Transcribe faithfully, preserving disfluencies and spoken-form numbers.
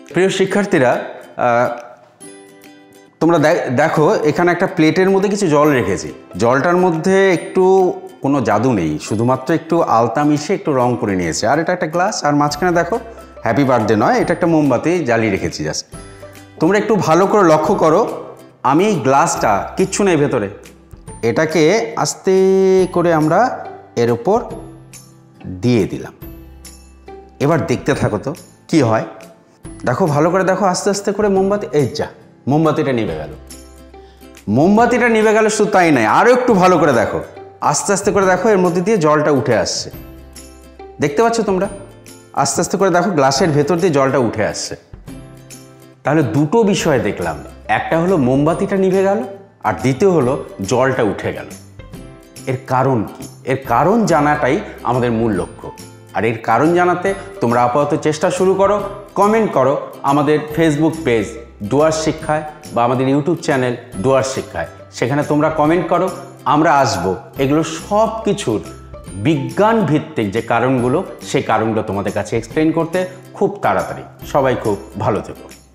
প্রিয় শিক্ষার্থীরা, তোমরা দেখো এখানে একটা প্লেটের মধ্যে কিছু জল রেখেছি। জলটার মধ্যে একটু কোনো জাদু নেই, শুধুমাত্র একটু আলতা মিশিয়ে একটু রং করে নিয়েছে। আর এটা একটা গ্লাস, আর মাঝখানে দেখো হ্যাপি বার্থডে নয়, এটা একটা মোমবাতি জ্বালিয়ে রেখেছি জাস্ট। তোমরা একটু ভালো করে লক্ষ্য করো, আমি এই গ্লাসটা কিচ্ছু নেই ভেতরে, এটাকে আস্তে করে আমরা এর উপর দিয়ে দিলাম। এবার দেখতে থাকো তো কি হয়। দেখো ভালো করে দেখো, আস্তে আস্তে করে মোমবাতি, এই যা মোমবাতিটা নিভে গেল। মোমবাতিটা নিভে গেল, শুধু তাই নয়, আরও একটু ভালো করে দেখো, আস্তে আস্তে করে দেখো এর মধ্যে দিয়ে জলটা উঠে আসছে। দেখতে পাচ্ছ তোমরা? আস্তে আস্তে করে দেখো গ্লাসের ভেতর দিয়ে জলটা উঠে আসছে। তাহলে দুটো বিষয় দেখলাম, একটা হলো মোমবাতিটা নিভে গেল, আর দ্বিতীয় হলো জলটা উঠে গেল। এর কারণ কি? এর কারণ জানাটাই আমাদের মূল লক্ষ্য। আর এর কারণ জানাতে তোমরা আপাতত চেষ্টা শুরু করো, কমেন্ট করো আমাদের ফেসবুক পেজ ডুয়ার্স শিক্ষায় বা আমাদের ইউটিউব চ্যানেল ডুয়ার্স শিক্ষায়। সেখানে তোমরা কমেন্ট করো, আমরা আসবো এগুলো সব কিছুর বিজ্ঞান ভিত্তিক যে কারণগুলো, সেই কারণগুলো তোমাদের কাছে এক্সপ্লেন করতে খুব তাড়াতাড়ি। সবাই খুব ভালো থেকো।